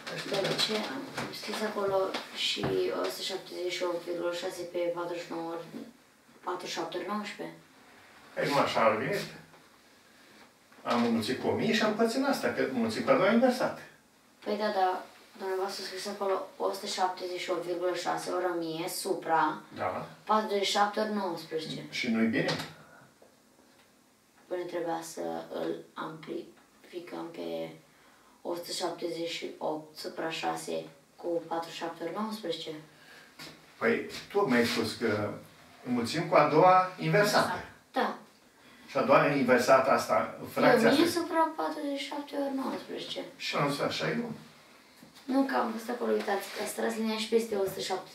Dar de ce? Știți acolo și 178,6 pe 49 ori 47 ori 19? Păi nu așa ar venit. Am înmulțit cu 1000 și am împărțit asta, că înmulțit cu a doua inversată. Păi da, dar dumneavoastră scris acolo 178,6 ori 1000 supra 47 ori 19. Și nu-i bine? Până trebuia să îl amplificăm pe 178 supra 6 cu 47 ori 19. Păi, tu mi-ai spus că înmulțim cu a doua inversată. Da. Și a doua inversată asta, fracția asta... 1000 supra 47 ori 19. Și am zis așa, e nu? Nu, că am văzut acolo, uitați, că ați tras linia și peste 178,6.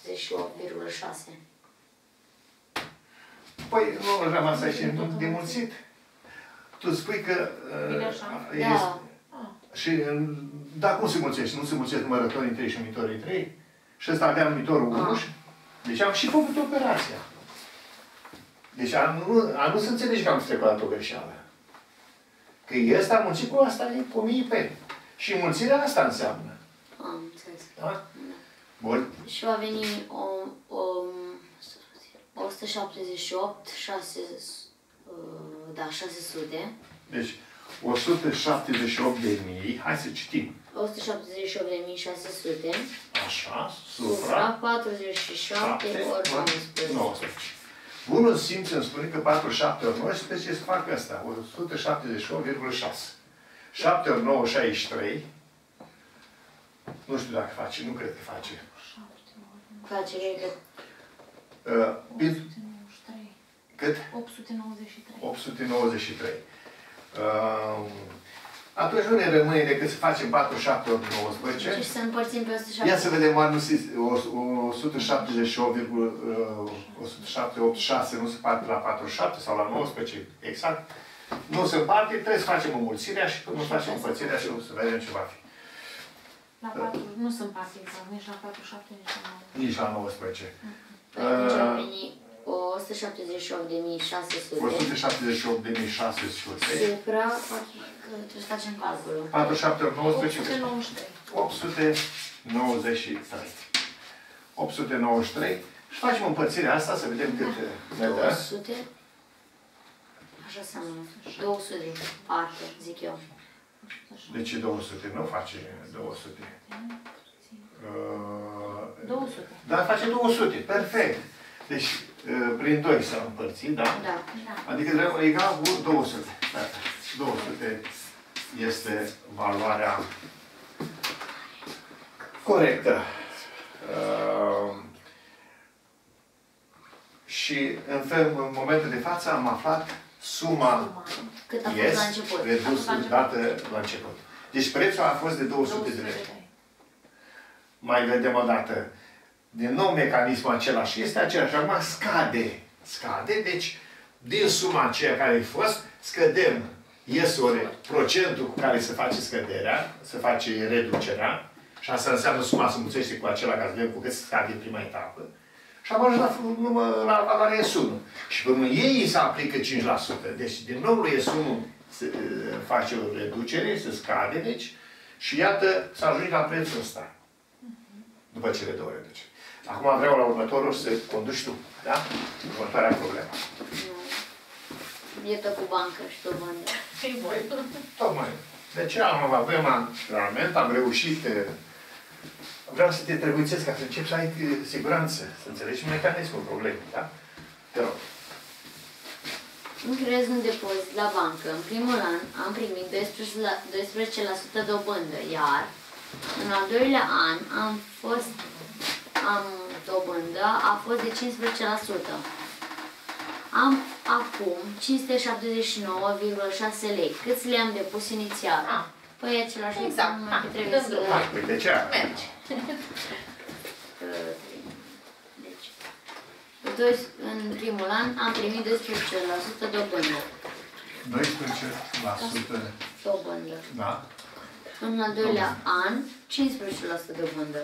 Păi, nu, rămas aici de mulțit. Tu spui că... Da. Și, da, cum se mulțește? Nu se mulțesc numărătorii 3 și numitorii 3? Și ăsta avea numitorul 1. Deci am și făcut operația. Deci a nu se înțelege că am strecurat o greșeală. Că ăsta mulțit cu asta e cu 1000 pe. Și mulțirea asta înseamnă. Am înțeles. Da? Bun. Și va veni 178, 600. Deci, 178.000, hai să citim. 178.600. Așa, supra 47 ori 19. Bunul simț îmi spune că 47 ori 19 să fac ăsta, 178,6. 7 ori 9, 63. Nu știu dacă face, nu cred că face. Face, cred că... Cât? 893. 893. Atunci nu ne rămâne decât să facem 47 ori 19. Și să împărțim pe 170. Ia să vedem, oare nu se 178,6 nu se parte la 47 sau la 19, exact. Nu se împarte, trebuie să facem înmulțirea și nu facem împărțirea și să vedem ce va fi. La 4, nu sunt parte exact, nici la 47, nici la 19. Atunci ar veni 178.600. 178.600. Supra, trebuie să facem calculul. 47 ori 19. 893. 893. 893. Și facem împărțirea asta să vedem cât ne dă. 200. Așa seamănă. 200 parte, zic eu. De ce 200? Nu face 200. 200. Da, face 200. Perfect. Deci, prin 2 s-a împărțit, da? Da. Adică egal cu 200. 200 este valoarea corectă. Și în momentul de față am aflat suma cât a fost la început. Redus dată la început. Deci prețul a fost de 200 de lei. Mai vedem o dată. Din nou mecanismul același este același. Acum scade. Scade, deci din suma aceea care a fost, scădem iesore procentul cu care se face scăderea, se face reducerea, și asta înseamnă suma se mulțește cu acela ca să vedem cu cât scade în prima etapă. Și am ajuns la valoarea S1. Și până ei se aplică 5%. Deci din nou lui S1 se face o reducere, se scade, deci, și iată, s-a ajuns la prețul ăsta. După cele două reduceri. Acum vreau la următorul să conduci tu. Da? Următoarea problemă. Nu. E tot cu bancă și tot vândă. Tocmai. De ce avem antrenament, am reușit. Vreau să te trebuițesc ca să începi să ai siguranță, să înțelegi mecanismul problemei, da? Te rog. Îmi creez un depozit la bancă. În primul an am primit 12% dobândă, iar în al doilea an dobândă a fost de 15%. Am acum 579,6 lei. Câți le-am depus inițial? Păi același lucru, numai că trebuie să... Păi de ce? Deci, în primul an am primit 12% dobândă. 12% dobândă. Da. În al doilea an, 15% dobândă.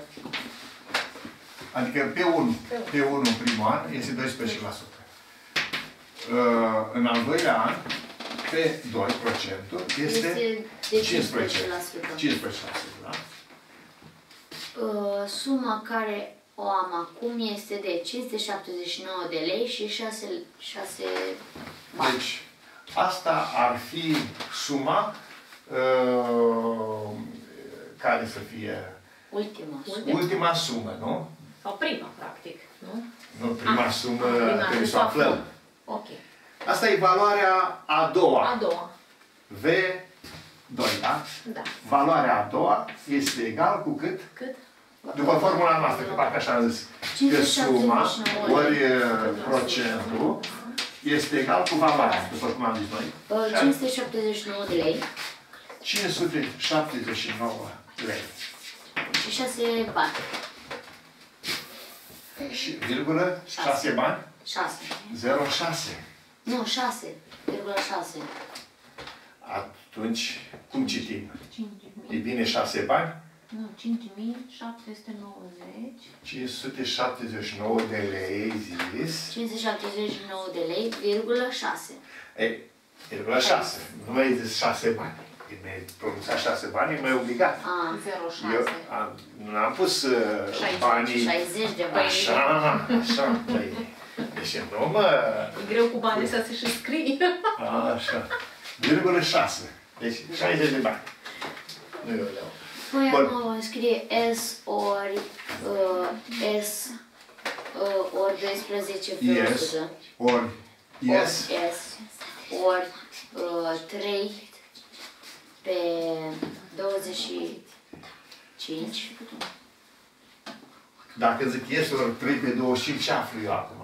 Adică pe 1 în primul an este 12%. În al doilea an, pe 2% este 15%. 15%, da? Suma care o am acum este de 579 de lei și 6 bani. Deci, asta ar fi suma care să fie ultima sumă, nu? Sau prima, practic, nu? Nu, prima sumă prima trebuie să sumă. o aflăm. Ok. Asta e valoarea a doua. A doua. V2, da? Da. Valoarea a doua este egal cu cât? Cât? După formula noastră, că parcă așa am zis. Că suma ori procentul este egal cu valoarea, după cum am zis noi. 579 de lei 579 lei. și 6 bani. Și virgulă, 6 bani? 6. 0,6. Nu, 6,6. Atunci, cum citim? 5.000. E bine 6 bani? Nu, 5.790. 579 de lei, zis. 579 de lei, virgulă 6. Ei, virgulă 6. Nu mai zis 6 bani. Când mi-ai pronunțat 6 bani, e mai obligat. A, 0,6. Eu nu am pus banii... 60 de bani. Așa, păi... Deci nu mă... E greu cu banii să se și scrie. Așa. Virgulă 6. Deci 60 de bani. Nu eu leau. Păi Bun. acum vom scrie S ori S ori 12 pe Yes. 100. Ori yes. S ori 3 pe 25. Dacă zic yes ori 3 pe 25, ce aflu eu acum?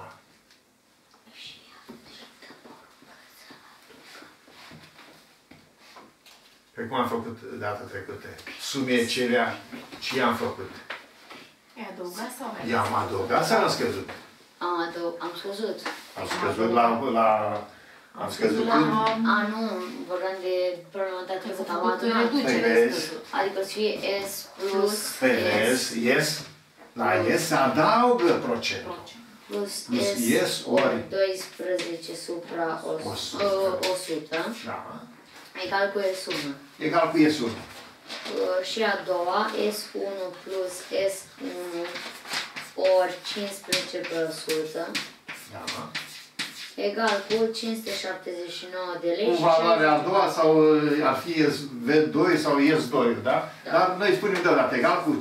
Pe cum am făcut data trecută? Sumecerea, ce am făcut? E adăugat sau mai? I-am adăugat sau am scăzut? Am scăzut. Am scăzut am scăzut când? Nu, vorbeam de problema dată trecută. Am făcut adunat. reducere. Adică să fie S plus Pe yes, yes. La yes se adaugă procentul. plus Plus S S ori 12 supra 100 Da. egal cu S1. Egal cu yes-ul. Și a doua, S1 plus S1 ori 15 pe 100 Da. egal cu 579 de lei Cu și valoarea a 60 doua sau ar fi V2 sau S2, da? Da. Dar noi spunem deodată egal cu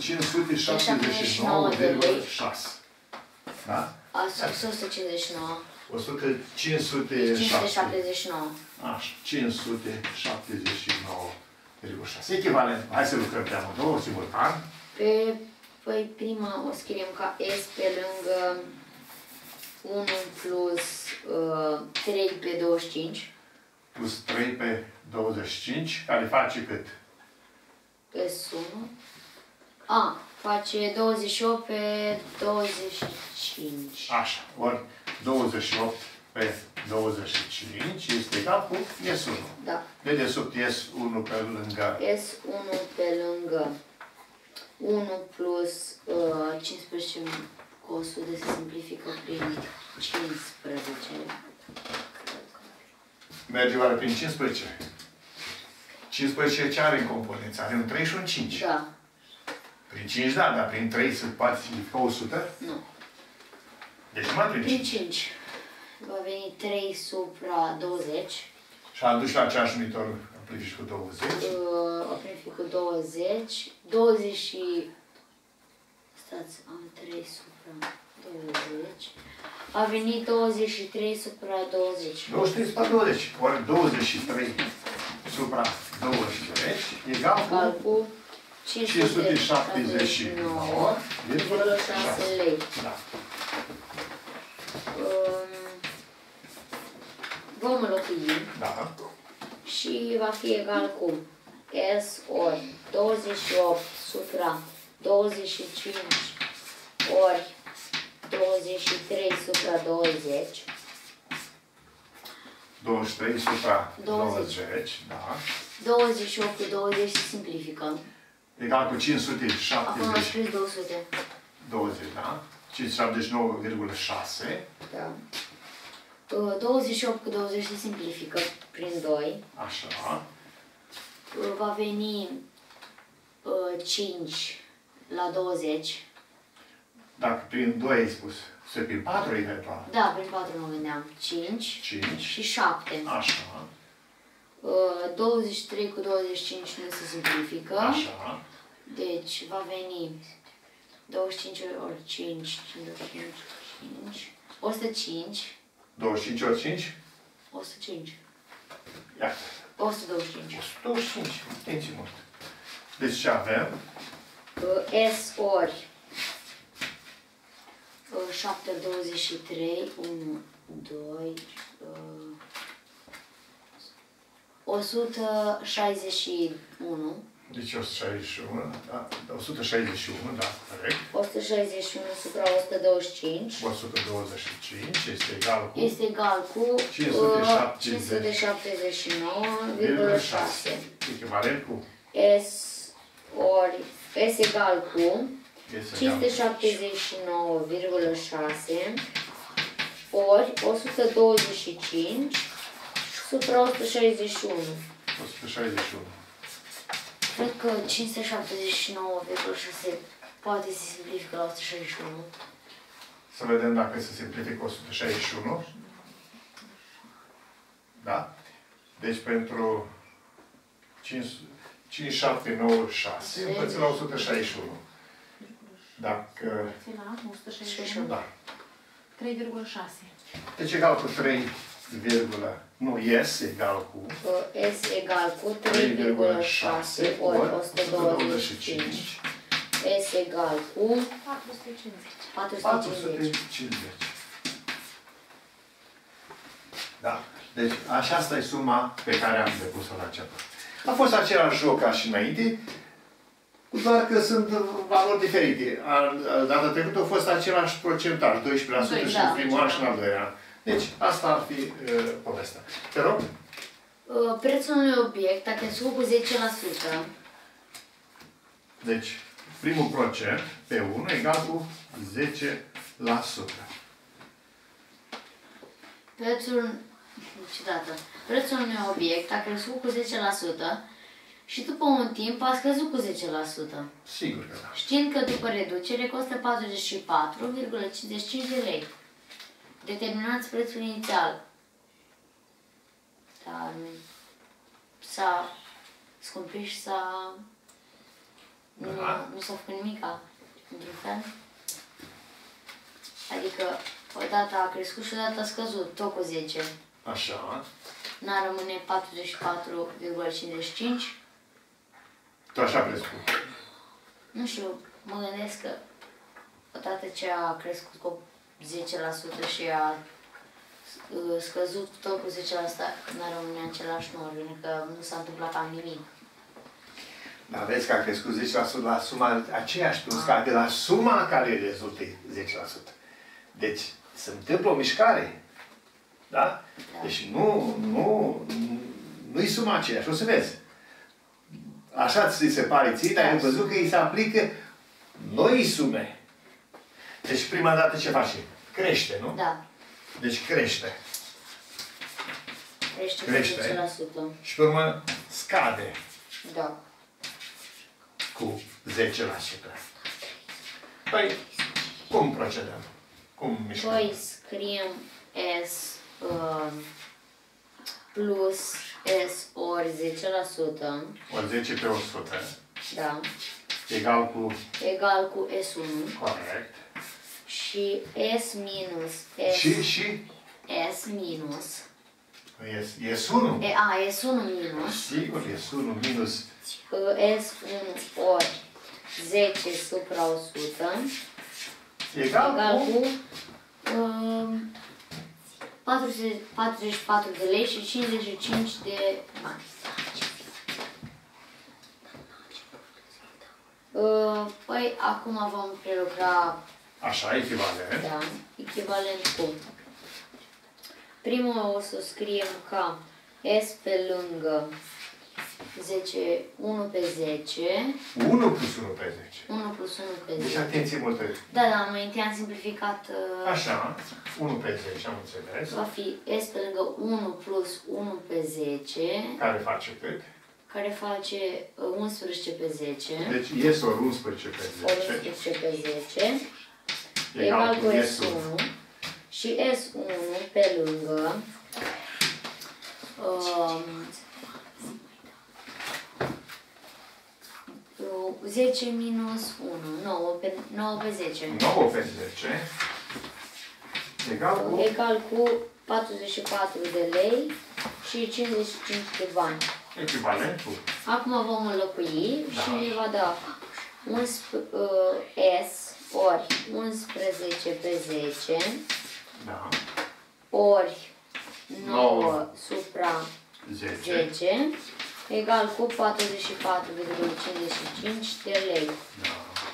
579,6. Da? Asta 159. 579. 579. Așa, 579,6. Echivalent. Hai să lucrăm pe amândouă simultan. Păi prima o scriem ca S pe lângă 1 plus 3 pe 25. Plus 3 pe 25, care face cât? S1. Face 28 pe 25. Așa, ori 28 pe 25 este egal cu S1. Da. De desubt S1 pe lângă S1 pe lângă 1 plus 15 cu 100 se simplifică prin 15. merge oare prin 15. 15 ce are în componență? Are un 3 și un 5. Da. Prin 5 da, dar prin 3 se poate simplifica 100? Nu. Deci numai prin Prin 5. 5 va veni 3 supra 20. Și aduci la aceeași numitor amplifici cu 20. Amplific cu 20. 20 și... Stați, am 3 supra 20. A venit 23 supra 20. 23 supra 20. Ori 23 supra 20 egal cu 579,6 lei. Da. Vom înlocui Da. și va fi egal cu S ori 28 supra 25 ori 23 supra 20. 23 supra 20. 20. Da. 28 cu 20 se simplifică. Egal cu Acum am 570. scris 200. 20, da? 579,6. Da. 28 cu 20 se simplifică prin 2. Așa. Va veni 5 la 20. Dacă prin 2 ai spus, să prin 4 eventual. Da, prin 4 mă gândeam. 5 5. și 7. Așa. 23 cu 25 nu se simplifică. Așa. Deci va veni 25 ori 5, 5, 105. 25 ori 5? 105. Iată. 125. 125. Atenție mult. Deci ce avem? S ori 7 ori 23, 1, 2, 161. Deci 161, da, 161, da, corect. 161 supra 125 125 este egal cu este egal cu 579,6. echivalent cu S egal cu este egal 579,6 ori 125 supra 161. 161. Cred că 579,6 poate se simplifică la 161. Să vedem dacă se simplifică 161. Da? Deci pentru 5796 împărțit la 161. Dacă... La 161. Da. 3,6. Deci egal cu 3, nu, S egal cu S egal cu 3,6 ori 125. S egal cu 450. 450. Da? Deci așa asta e suma pe care am depus-o la început. A fost același joc ca și înainte, doar că sunt valori diferite. Data trecută a fost același procentaj, 12% și în primul an și în al doilea an. Deci, asta ar fi povestea. Te rog? Prețul unui obiect a crescut cu 10%. Deci, primul procent pe 1 egal cu 10%. Prețul unui obiect a crescut cu 10% și după un timp a scăzut cu 10%. Sigur că da. Știind că după reducere costă 44,55 de lei. Determinați prețul inițial. Dar s-a scumpit și s-a... Nu s-a făcut nimica, într-un fel. Adică odată a crescut și odată a scăzut, tot cu 10. Așa. N-ar rămâne 44,55. Tu așa presupun. Nu știu, mă gândesc că odată ce a crescut cu 10% și a scăzut tot cu 10%, n-ar rămâne același număr, că nu s-a întâmplat cam nimic. Dar vezi că a crescut 10% la suma aceeași, tu scade la suma care rezultă 10%. Deci, se întâmplă o mișcare. Da? Deci nu-i suma aceeași, o să vezi. Așa ți se pare ție, dar ai văzut că îi se aplică noi sume. Deci prima dată ce face? Crește, nu? Da. Deci crește. Crește cu 10%. Și pe urmă scade Da. cu 10%. Păi, cum procedăm? Cum mișcăm? Păi scriem S plus S ori 10%. Ori 10 pe 100. Da. Egal cu... Egal cu S1. Corect. Și S minus S. Și? S minus. S1. S1 minus. Sigur, S1 minus... S1 ori 10 supra 100. Egal cu... 44 de lei și 55 de bani. Păi, acum vom prelucra... Așa, echivalent. Da, echivalent cu... Primul o să scriem ca S pe lângă 10, 1 pe 10. 1 plus 1 pe 10. 1 plus 1 pe 10. Deci atenție multă. Da, mai întâi am simplificat... Așa, 1 pe 10, am înțeles. Va fi S pe lângă 1 plus 1 pe 10. Care face cât? care face 11 pe 10. Deci ies ori 11 pe 10. 11 pe 10 egal cu S1 și S1 pe lângă 10 minus 1, 9 pe 10. 9 pe 10 egal cu 44 de lei și 55 de bani. echivalentul. Acum vom înlocui și ne va da S ori 11 pe 10 Da. ori 9 9 supra 10. 10 egal cu 44,55 de lei. Da.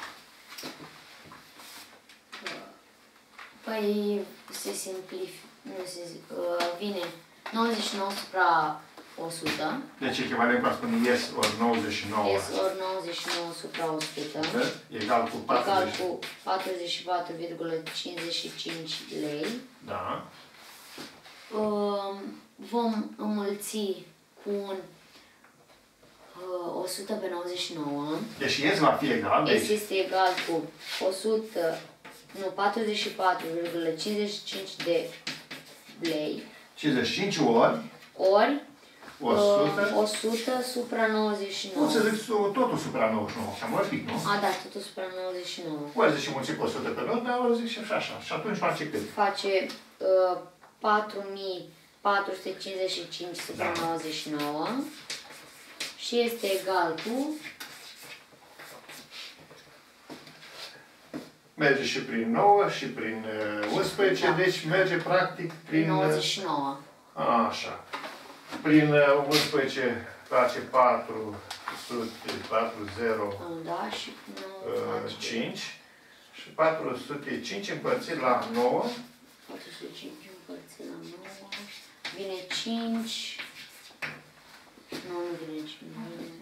Păi se simplifică, nu se vine 99 supra 100. Deci echivalentul a spune ies ori 99. S ori 99 supra 100. Egal cu 40. Egal cu 44,55 lei. Da. Vom înmulți cu un 100 pe 99. Deci ies va fi egal. S Deci este egal cu 44,55 de lei 55 ori ori 100. 100 supra 99. Pot să zic totul supra 99. Cam ori pic, nu? A, da, totul supra 99. Ori zic și mulți cu 100 pe loc, dar ori zic și așa. Și atunci face cât? Face 4455 supra 99 și este egal cu Merge și prin 9 și prin 11, Da. deci merge practic prin... 99. Așa. Prin 11 face 440. Da, și 9 face 5 și 405 împărțit la 9 405 împărțit la 9 vine 5. Nu vine 5, vine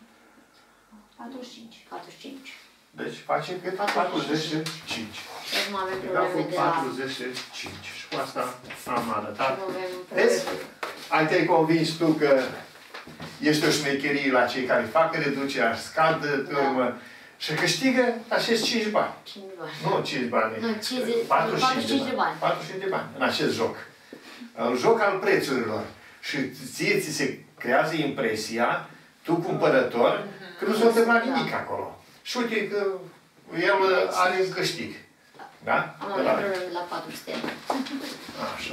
45. 45. deci face cât? 45. 45 Deci nu avem egal cu probleme de la... 45 și cu asta am arătat. Nu avem Vezi? probleme. Ai te-ai convins tu că ești o șmecherie la cei care fac reducerea, scad turmă și câștigă acești 5 bani. 5 bani. Nu 5 bani, Nu, 45 de bani. 45 de bani în acest joc. Un joc al prețurilor. Și ție ți se creează impresia, tu cumpărător, că nu s-a întâmplat nimic acolo. Și uite că el are un câștig. Da? Am avut probleme de la 400. Așa.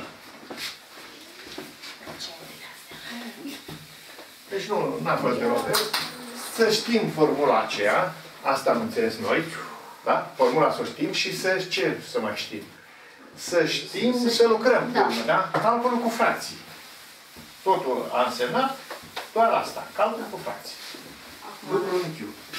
Deci nu a fost de rău. Să știm formula aceea, asta am înțeles noi, da? Formula să o știm și ce să mai știm? Să știm să lucrăm, Da. da? Calculul cu frații. Totul a însemnat doar asta, calcul cu frații. Lucrul în Q.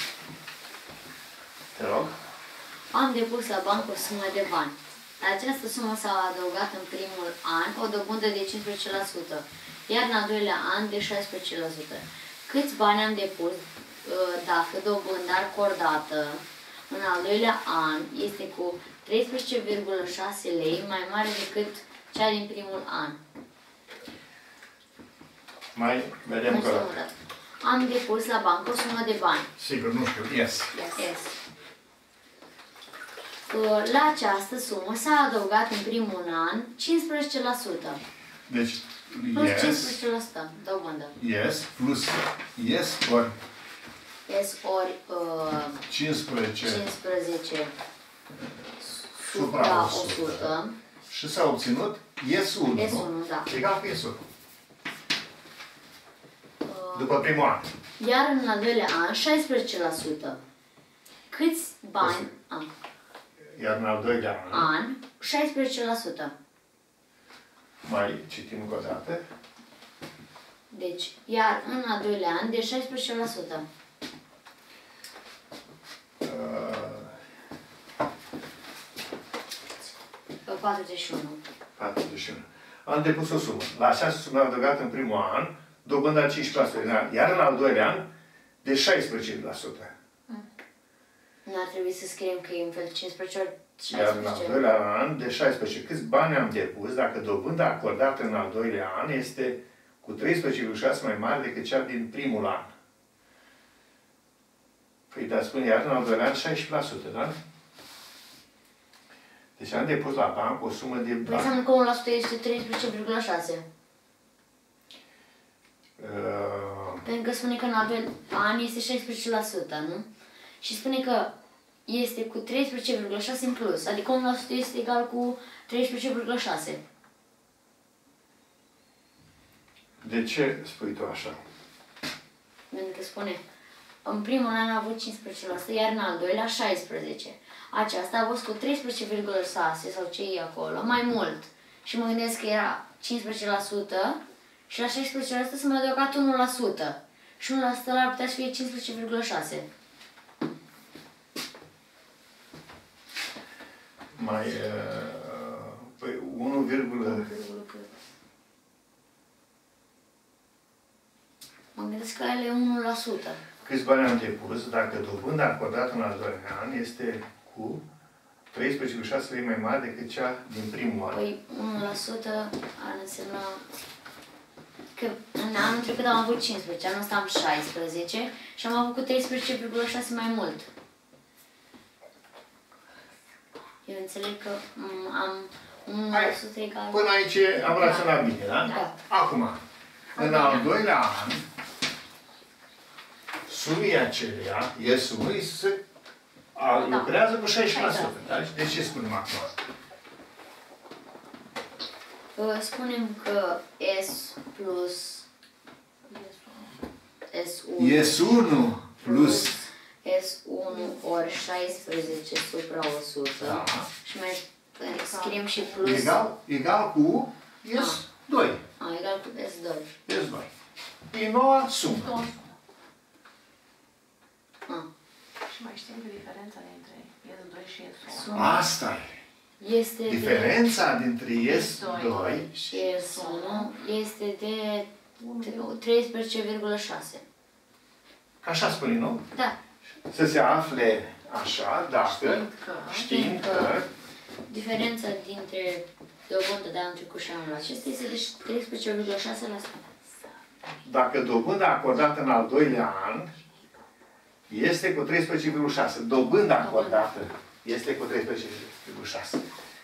Te rog. Am depus la bancă o sumă de bani. La această sumă s-a adăugat în primul an o dobândă de 15%, iar în al doilea an de 16%. Câți bani am depus dacă dobânda acordată în al doilea an este cu 13,6 lei mai mare decât cea din primul an? Mai vedem Nu că... știu, mă dat. Am depus la bancă o sumă de bani. Sigur, nu știu. Yes. Yes. La această sumă s-a adăugat în primul an 15%. Deci, Plus yes. 15% dobândă. Yes plus yes ori S ori 15 15 supra supra 100. 100. Și s-a obținut yes 1, S1, nu? da. Egal cu yes 1. După primul an. Iar în al doilea an 16%. Câți bani am? Iar în al doilea an, An 16%. mai citim încă o dată. Deci, iar în al doilea an de 16%. 41. 41. Am depus o sumă. La această sumă am adăugat în primul an, dobânda 15%. Iar în al doilea an, de 16%. Nu ar trebui să scriem că e în fel 15 ori Iar în al 16. doilea an, de 16. Câți bani am depus dacă dobânda acordată în al doilea an este cu 13,6 mai mare decât cea din primul an? Păi, dar spune iar, în al doilea an, 16%, da? Deci am depus la bancă o sumă de Păi bani. înseamnă că 1% este 13,6. Pentru că spune că în al doilea an este 16%, nu? Și spune că este cu 13,6 în plus, adică 1% este egal cu 13,6. De ce spui tu așa? Pentru că spune, în primul an a avut 15%, iar în al doilea 16%. Aceasta a fost cu 13,6 sau ce e acolo, mai mult. Și mă gândesc că era 15% și la 16% să mai adăugat 1%. Și 1% ar putea să fie 15,6. Mai, păi 1, Mă gândesc că ele e 1%. câți bani am depus dacă dobânda acordată în al doilea an este cu 13,6 lei mai mare decât cea din primul an? Păi 1% ar însemna că în anul trecut am avut 15, anul ăsta am 16 și am avut cu 13,6 mai mult. Eu înțeleg că am 1% egal. Până aici am raționat bine, da? Da. Acum, în al doilea an, sumii aceleia, sumii se lucrează cu 16%. Da? De ce spunem acum? Spunem că S plus S1 S1 plus S1 ori 16 supra 100 Da. și mai scriem și plus egal cu S2. egal cu S2. S2. E noua sumă. Și mai știm că diferența dintre S2 și S1 Suma Asta e. este Diferența dintre S2 și S1 este de 13,6. Așa spune, nu? Da. Să se afle așa, dacă știm că Diferența dintre dobândă de anul trecut și anul acesta este de 13,6%. dacă dobânda acordată în al doilea an este cu 13,6. Dobânda acordată este cu 13,6.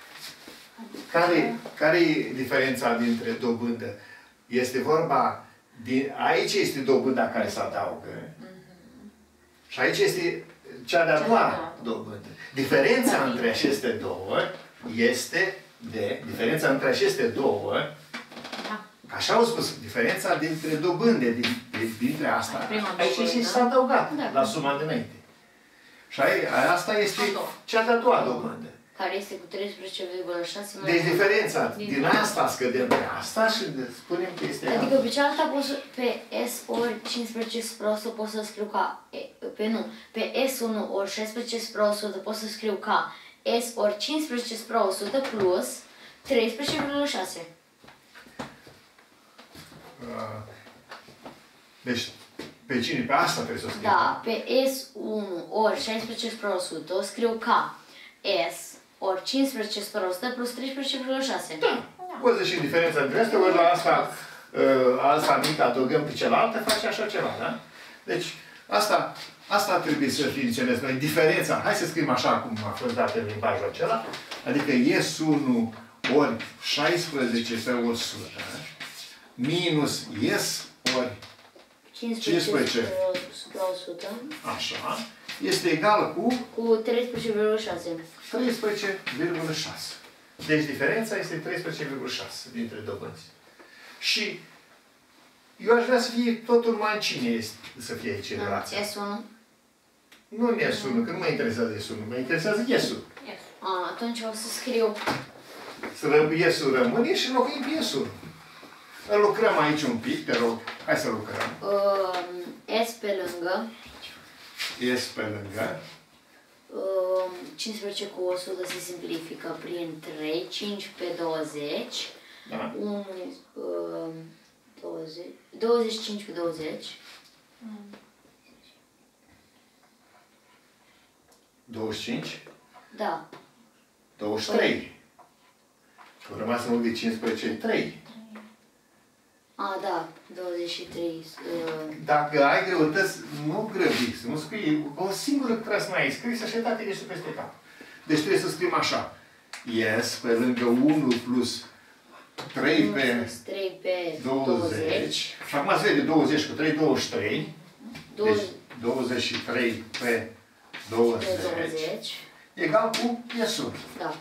Care e diferența dintre dobândă? Este vorba, aici este dobânda care se adaugă. Și aici este cea de-a doua dobândă. Diferența între aceste două este diferența între aceste două, așa au spus, diferența dintre dobânde, dintre asta, aici s-a adăugat la suma dinainte. Și asta este cea de-a doua dobândă. Care este cu 13,6 mai Deci mult. diferența din asta scădem pe asta și spunem că este Adică pe cealaltă pot să, pe S ori 15% pot să scriu ca, pe S1 ori 16% pot să scriu ca S ori 15% plus 13,6. Deci, pe cine? Pe asta trebuie să o scriem. Da, pe S1 ori 16% scriu ca S ori 15% plus 13,6. Da. Poți și diferența dintre astea, ori la asta mică adăugăm pe cealaltă, face așa ceva, da? Deci, asta trebuie să fie înțeles noi. Diferența, hai să scriem așa cum a fost dat în limbajul acela, adică S1 ori 16 pe 100 minus S ori 15 la 100 așa, este egal cu 13,6. 13,6. Deci diferența este 13,6 dintre dobânzi. Și eu aș vrea să fie totul mai cine este, să fie aici relația. S1? Nu S1, că nu mă interesează S1, mă interesează S-ul. Atunci o să scriu S-ul rămâne și înlocuim pe S1. Lucrăm aici un pic, te rog. Hai să lucrăm. S pe lângă. S pe lângă. 15 cu 100 se simplifică prin 3, 5 pe 20, Da. 1, 20, 25 pe 20, 25, da, 23. Că au rămas în loc de 15, 3. A, da, 23. Dacă ai greutăți, nu grăbi, să nu scrii o singură trebuie să mai ai scris, așa date ești peste cap. Deci trebuie să scriem așa. Yes, pe lângă 1 plus 3 pe 3 pe 20. Și acum se vede 20 cu 3, 23. Deci 23 pe 20. Egal cu iesul. Da.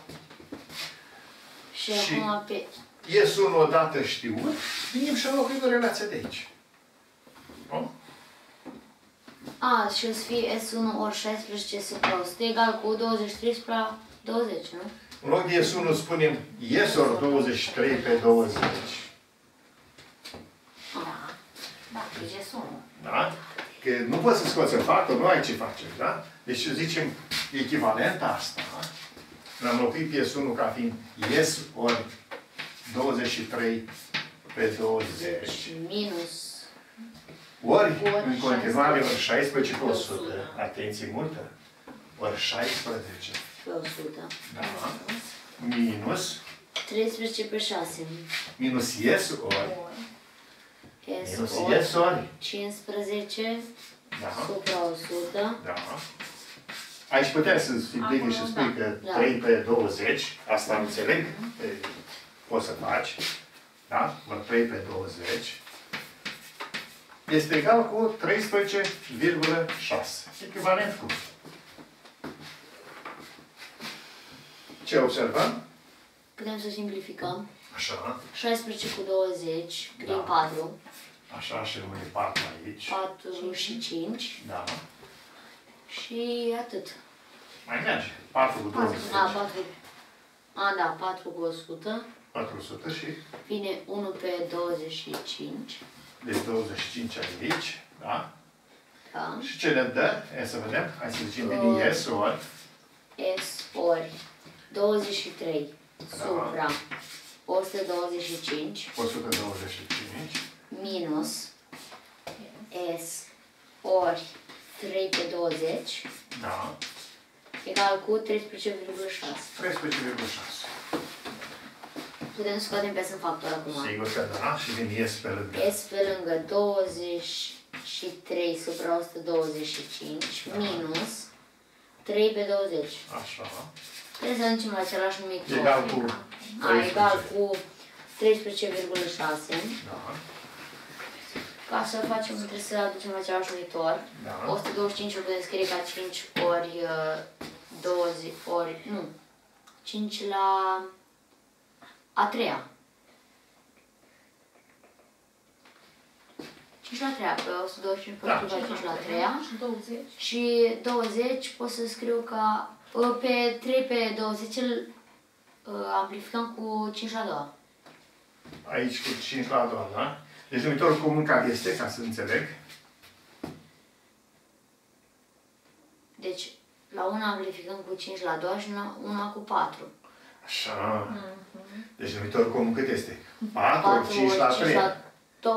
Și acum pe... Iesul odată știut, venim și înlocuim relația de aici. Nu? A, și o să fie S1 ori 16 supra 100 egal cu 23 supra 20, nu? În loc de S1 spunem S ori 23 pe 20. Da. Da, e sunul. Da? Că nu poți să scoți în factor, nu ai ce face, da? Deci zicem echivalent asta. L-am înlocuit pe S1 ca fiind S ori 23 pe 20. Minus. Ori, în continuare, ori 16 pe 100. Atenție multă. Ori 16 pe 100. Da. Minus. 13 pe 6. Minus S ori. S S ori. 15 Da. supra 100. Da. Aici puteai să implici și spui că 3 pe 20, asta înțeleg, poți să faci, da? Ori 3 pe 20, este egal cu 13,6. Echivalent cu. Ce observăm? Putem să simplificăm. Așa. 16 cu 20, Da. din 4. Așa și rămâne 4 aici. 4 și 5. Da. Și atât. Mai merge. 4 cu 20. A, 4. A, da, 4 cu 100. 400 și Vine 1 pe 25. deci 25 aici. Da? Da. Și ce ne dă? Hai să vedem. Hai să zicem bine S ori. S ori 23 Da. supra 125 125. minus S ori 3 pe 20 Da. egal cu 13,6. 13,6. Putem să scoatem pe în factor acum. Sigur că da. Și vine S pe lângă. S pe lângă 23 supra 125 minus 3 pe 20. Așa. Trebuie să ajungem la același numitor. Egal cu Egal 13. cu 13,6. Da. Ca să facem, trebuie să aducem la același numitor. Da. 125 îl putem scrie ca 5 ori 20 ori, nu, 5 la a treia. 5 la a treia, pe 125 pot scrie 5 la a treia. Și 20. Și 20 pot să scriu ca, pe 3 pe 20 îl amplificăm cu 5 la a doua. Aici cu 5 la a doua, da? Deci numitorul comun care este, ca să înțeleg. Deci, la una amplificăm cu 5 la a doua și una cu 4. Așa. Deci numitorul comun cât este? 4 ori 5 la 3. 2.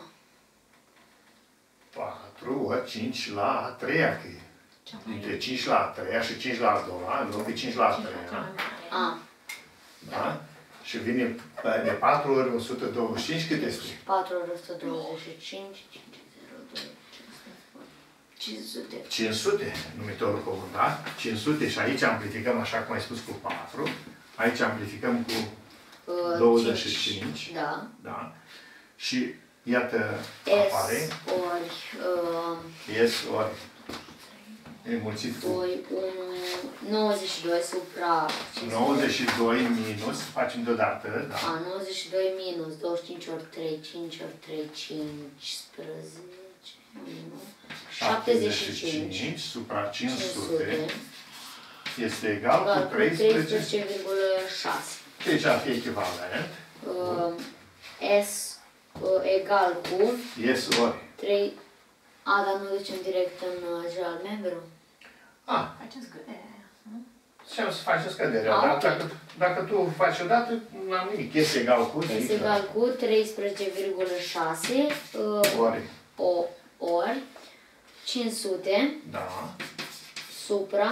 4 ori 5 la 3. Dintre 5 la 3 și 5 la 2, în loc de 5 la 3. A, Da? Și vine de 4 ori 125, cât este? 4 ori 125, 500. 500, numitorul comun, da? 500 și aici amplificăm, așa cum ai spus, cu 4. Aici amplificăm cu 25. Da. Da? Și iată, apare S ori S ori înmulțit cu 92 supra 92 minus, facem deodată, da? 92 minus 25 ori 3, 5 ori 3, 15, 75 supra 500 este egal cu 13,6. Deci ar fi echivalent. S egal cu S ori. 3. A, dar nu ducem direct în general membru? Facem scăderea. Ce o să faci o scădere? Dar dacă tu faci odată, n-am nimic. S egal cu? S egal cu 13,6 ori 500 Da. supra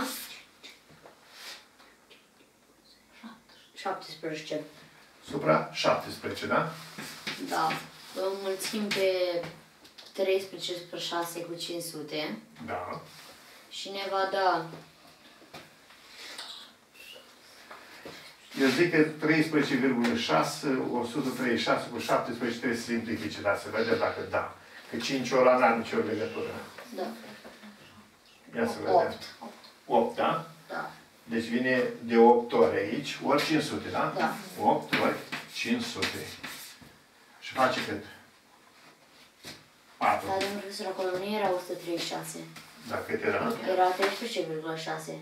17. Supra 17, da? Da. înmulțim pe 13 pe 6 cu 500 Da. și ne va da Eu zic că 13,6, 136 cu 17 trebuie să simplifice, dar să vedem dacă da. Că 5 ori n-are nicio legătură. da, Ia să vedem. 8. 8, da? Da. Deci vine de 8 ori aici, ori 500, da? Da. 8 ori 500. Și face cât? 4. Dar domnul profesor, acolo nu era 136. Da, cât era? Era 13,6.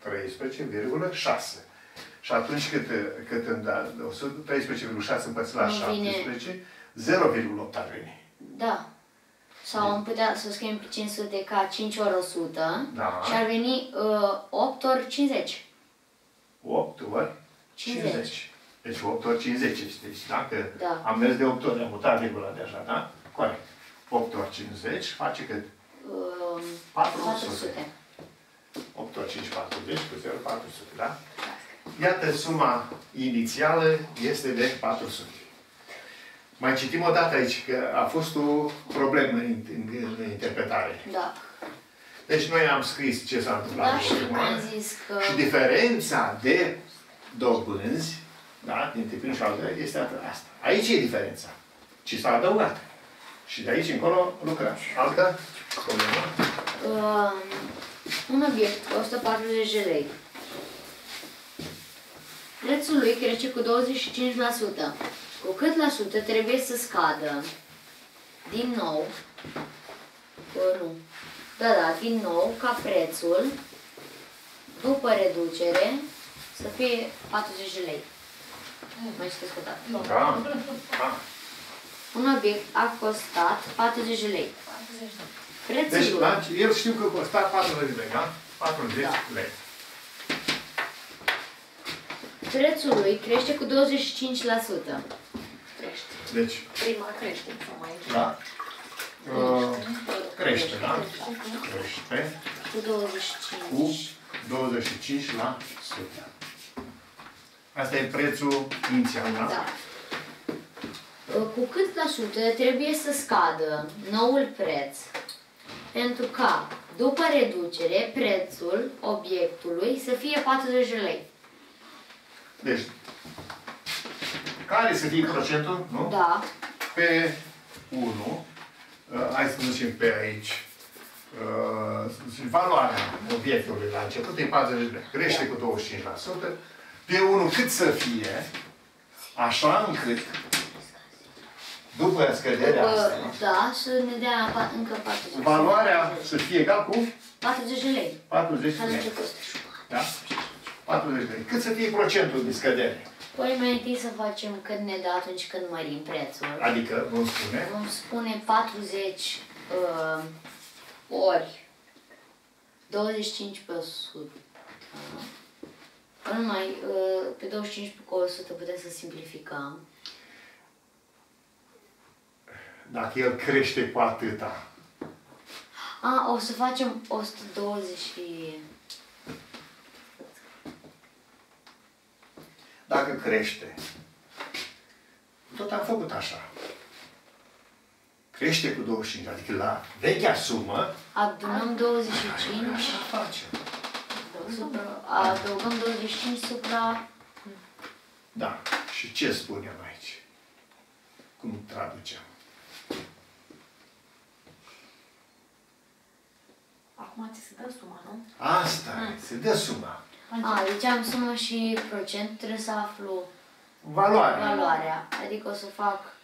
13,6. Și atunci cât îmi da 13,6 împărțit la Nu 17, 0,8 ar veni. Da. Sau am putea să scriem pe 500 ca 5 ori 100 Da. și ar veni 8 ori 50. 8 ori 50. 50. Deci 8 ori 50 este. Dacă Da. am mers de 8 ori, am mutat virgula deja, da? Corect. 8 ori 50 face cât? 400. 8 ori 5, 40, cu 0, 400, da? Iată, suma inițială este de 400. Mai citim o dată aici, că a fost o problemă în interpretare. Da. Deci noi am scris ce s-a întâmplat. Da, și în urmă. am zis că... Și diferența de dobânzi, da, dintre primul și al doilea, este asta. Aici e diferența. Și s-a adăugat. Și de aici încolo lucrăm. Altă problemă? Un obiect costă 40 de lei. Prețul lui crește cu 25%. Cu cât la sută trebuie să scadă din nou, nu, din nou, ca prețul, după reducere, să fie 40 de lei. Mai citesc o dată. Da. Da. Un obiect a costat 40 de lei. Prețul Deci, lui, da, el știu că costa 40 de lei, da? 40 Da. lei. prețul lui crește cu 25%. Crește. Deci, Prima crește, suma aici. da? Crește, da? Crește Cu 25. cu 25%. Asta e prețul inițial, da? Da. Cu cât la sută trebuie să scadă noul preț pentru ca, după reducere, prețul obiectului să fie 40 de lei. Deci, care să fie procentul, nu? Da. Pe 1, hai să ducem pe aici, valoarea obiectului la început e 40 de lei. Crește cu 25%. Pe 1 cât să fie, așa încât, după scăderea asta, Da, să ne dea încă 40. valoarea să fie egal cu 40 de lei. 40 de Ca la lei. început. Da? 40 de lei. Cât să fie procentul de scădere? Păi mai întâi să facem cât ne dă atunci când mărim prețul. Adică, vom spune, Vom spune 40 ori 25 pe 100. Nu mai, pe 25 pe 100 putem să simplificăm. dacă el crește cu atâta, O să facem 120 și... dacă crește, tot am făcut așa. Crește cu 25, adică la vechea sumă, Adunăm 25, așa facem. adăugăm 25 supra... Da. Și ce spunem aici? Cum traducem? Acum ți se dă suma, nu? Asta e, se dă suma. Deci am sumă și procent, trebuie să aflu Valoarea. valoarea. Adică o să fac